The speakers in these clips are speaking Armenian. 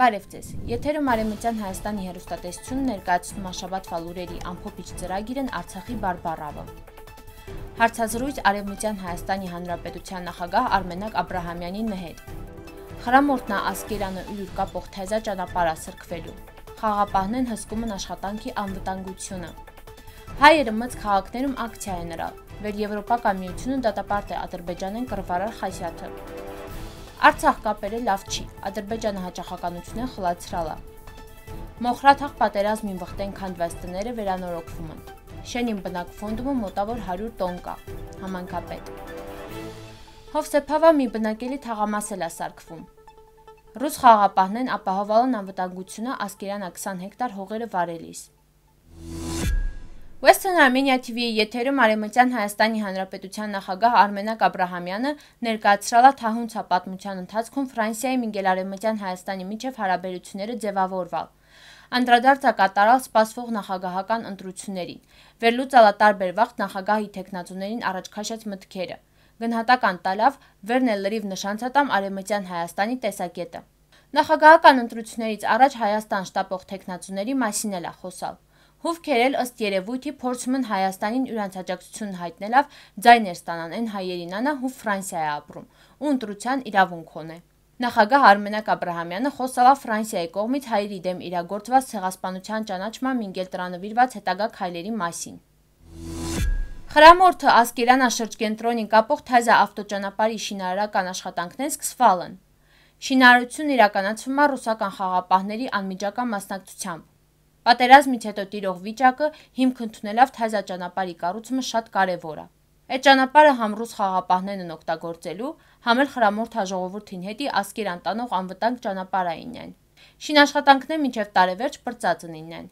Բարև ձեզ, եթերում Արևմտյան Հայաստանի հեռուստատեսությունն ներկայացնում Շաբաթվա լուրերի ամփոփիչ ծրագիրն Արցախի բարբառավը։ Հարցազրույց Արևմտյան Հայաստանի Հանրապետության նախագահ Արմենակ Աբրահամյանին հետ։ Խրամորտնա Ասկերանը յուր կապող թեզա ճանապարհ սրկվելու։ Խաղապահներն հսկում են աշխատանքի անվտանգությունը։ Հայերը մց քաղաքներում ակցիա են նրալ, վեր Եվրոպական միությունը դատապարտ է Ադրբեջանեն կռվարար Խասյաթը։ Արցախ կապերը լավ չի, Ադրբեջանը հաճախականությունն խլացրալ է։ Մոխրաթաղ պատերազմին վխտեն քանդված տները վերանորոգվում են։ Շենին բնակ ֆոնդումը մոտավոր 100 տոն կա, համայնքապետ։ Հովսեփավա մի բնակելի թաղամասել է սարքվում։ Ռուս խաղապահներն ապահովել են անվտանգությունը Ասկերան 20 հեկտար հողերը վարելիս։ Western Armenia TV-ի եթերում Արևմտյան Հայաստանի Հանրապետության նախագահ Արմենակ Աբրահամյանը ներկայացրել է թահունցա պատմության ընթացքում Ֆրանսիայի մինգել Արևմտյան Հայաստանի միջև հարաբերությունները ձևավորվել։ Անդրադարձ է կատարել սպասվող նախագահական ընտրություններին։ Վերլուծել է տարբեր վաղ նախագահի թեկնածուներին առաջ քաշած մտքերը։ Գնահատական տալավ վերն է լրիվ նշանցատամ Արևմտյան Հայաստանի տեսակետը։ Նախագահական ընտրություններից առաջ Հայաստան շտապող թեկնածուների մասին էլ է խոսալ։ Հովքեր ըստ երևույթի փորձում են Հայաստանին իրանց աջակցությունն հայտնելով ձայներ ստանան այն հայերին անա, հու Ֆրանսիա է ապրում, ու ընտրության իրավունք ունե։ Նախագահ Արմենակ Աբրահամյանը խոսալ է Ֆրանսիայի կողմից հայերի դեմ իրագործված ցեղասպանության ճանաչման մինգել տրամադրված հետագա քայլերի մասին։ Խրամորթը Ասկերան շրջկենտրոնին կապող թեզա ավտոճանապարհի շինարարական աշխատանքներն սկսվել են։ Շինարարությունն իրականացվում է ռուսական խաղապահների անմիջական մասնակցությամբ։ Պատերազմից հետո տիրող վիճակը հիմք ընդունելով թեզա ճանապարհի կառուցումը շատ կարևոր է։ Այդ ճանապարհը համ ռուս խաղապահներն են օգտագործելու, համ էլ խրամորթ ժողովրդին հետի Ասկերան տանող անվտանգ ճանապարհային են։ Շինաշխատանքները մինչև տարեվերջ բրծած են։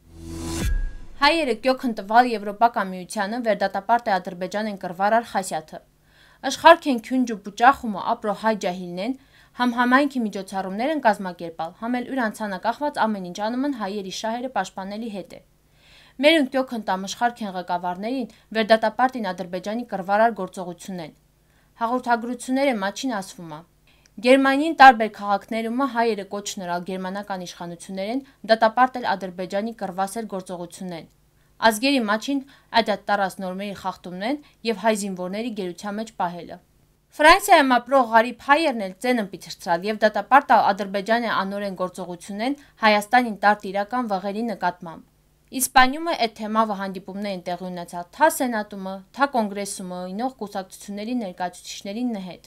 Հայերը կյոքն տվալ Եվրոպական միությանը վերդատապարտ է Ադրբեջանեն կռվարար Խասյաթը։ Աշխարհք են քյունջու բուճախումը ապրո հայ ջահիլնեն համ համայնքի միջոցառումներ են կազմակերպալ, համ էլ յուր անցանակախված ամեն ինչ անում են հայերի շահերը պաշտպանելի հետ է։ Մեր ընկյոքն տամ աշխարհքեն ղեկավարներին վերդատապարտին Ադրբեջանի կռվարար գործողությունն են։ Հաղորդագրությունները մաչին ասվում է։ Գերմանիին տարբեր քաղաքներում հայերը կոչ նրալ գերմանական իշխանություններին դատապարտել Ադրբեջանի կռվասեր գործողությունն։ Ազգերի մաչին այդ տարած նորմերի խախտումն եւ հայ զինվորների գերության մեջ պահելը։ Ֆրանսիայում ապրող Ղարիբ հայերն էլ ծենն պիցրցրալ եւ դատապարտալ Ադրբեջանի անօրեն գործողությունն Հայաստանին տարտ իրական վղերի նկատմամբ։ Իսպանիում այդ թեմավը հանդիպումներ են տեղի ունեցել թա սենատում, թա կոնգրեսում ինող կուսակցությունների ներկայացուցիչներին հետ։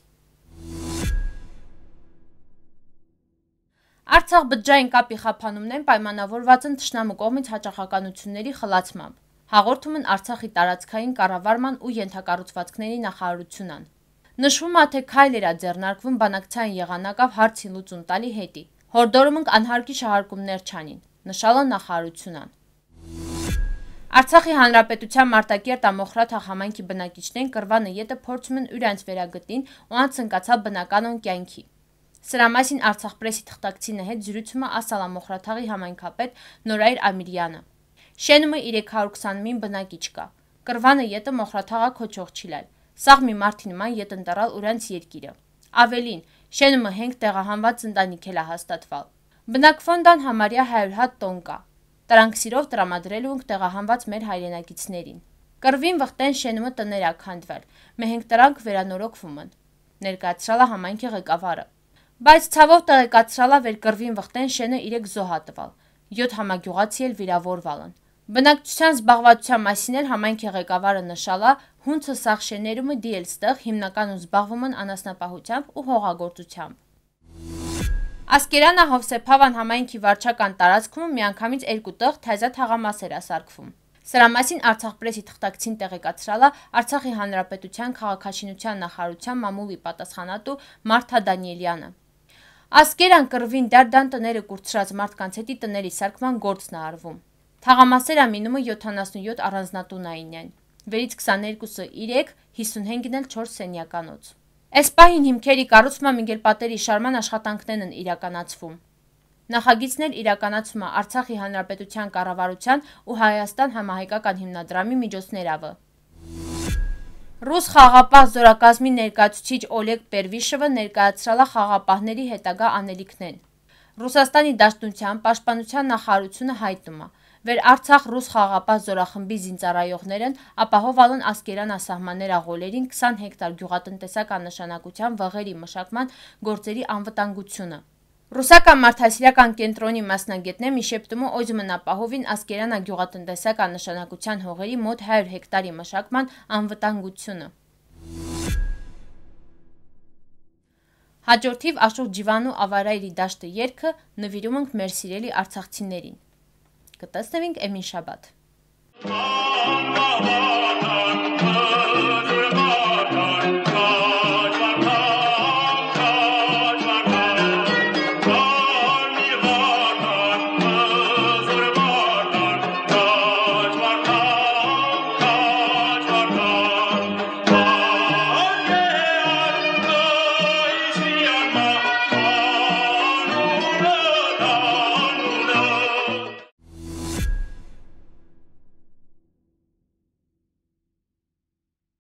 Արցախ բջջային կապի խափանումներն պայմանավորված են թշնամու կողմից հաճախականությունների խլացմամբ։ Հաղորդում են Արցախի տարածքային կառավարման ու ենթակառուցվածքների նախարարությունն։ Նշվում է, թե քայլեր է ձեռնարկվում բանակցային եղանակով հարցին լուծում տալի հետի։ Հորդորում ենք անհարկի շահարկումներ չանին, նշալ է նախարարությունն։ Արցախի հանրապետության Մարտակերտ Մոխրաթաղ համայնքի բնակիչներն կռվանը ետը փորձում են իրենց վերագտին ու անցնկացալ բնականոն կյանքի։ Սրա մասին Արցախ պրեսի թղթակցինը հետ զրույցումը ասալ է Մոխրաթաղի համայնքապետ Նորայր Ամիրյանը։ Շենումը 320 բնակիչ կա։ Կռվանը ետը Մոխրաթաղա քոչող չիլալ։ Սաղ մի մարդի նման ետ ընտարալ ուրանց երկիրը։ Ավելին, շենումը 5 տեղահանված ընտանիք էլ է հաստատվել։ Բնակֆոնդան համարյա 100 հատ տոն կա։ Տրանք սիրով տրամադրելու ենք տեղահանված մեր հայրենակիցներին։ Կռվին վխտեն շենումը տներ է քանդվել, մենք տրանք վերանորոգվում են, ներկայացրել է համայնքի ղեկավարը։ Բայց ցավով տեղեկացրել է վեր կռվին վխտեն շենը 3 զոհ է տվել, 7 համագյուղացի էլ վիրավորվել են։ Բնակչության զբաղվածության մասին էլ համայնքի ղեկավարը նշալ է, հունցը սաղ շեներում դիել ստեղ հիմնականում զբաղվում են անասնապահությամբ ու հողագործությամբ։ Ասկերանը Հովսեփավան համայնքի վարչական տարածքում միանգամից 2 տեղ թեզա թաղամասեր է սարքվում։ Սրա մասին Արցախ պրեսի թղթակցին տեղեկացրել է Արցախի հանրապետության քաղաքաշինության նախարարության մամուլի պատասխանատու Մարթա Դանիելյանը։ Ասկերան կռվին դարդան տները կուրծրած մարդկանց հետի տների սարքման գործն է արվում։ Թաղամասերը մինիմը 77 առանձնատունային են, վերից 22-ը 3, 55-ն էլ 4 սենյականոց։ Էսպահին հիմքերի կառուցման մինգել պատերի շարման աշխատանքներն են իրականացվում։ Նախագիծն էլ իրականացում է Արցախի հանրապետության կառավարության ու Հայաստան համահայկական հիմնադրամի միջոցներով։ Ռուս խաղապահ զորակազմի ներկայացուցիչ Օլեգ Պերվիշովը ներկայացրել է խաղապահների հետագա անելիքներն։ Ռուսաստանի Դաշնության պաշտպանության նախարարությունը հայտնում է. Վեր Արցախ ռուս խաղաղապահ զորախմբի զինծառայողներն ապահովալն ասկերան ասահմաններ աղոլերին 20 հեկտար գյուղատնտեսական նշանակության վղերի մշակման գործերի անվտանգությունը։ Ռուսական մարդասիրական կենտրոնի մասնագետները մի շեպտումը օյզմն ապահովին ասկերանա գյուղատնտեսական նշանակության հողերի մոտ 100 հեկտարի մշակման անվտանգությունը։ Հաջորդիվ Աշոտ Ջիվանու ավարայրի դաշտը երգը նվիրում ենք մեր սիրելի արցախցիներին։ Կտեսնվենք Էմին շաբաթ։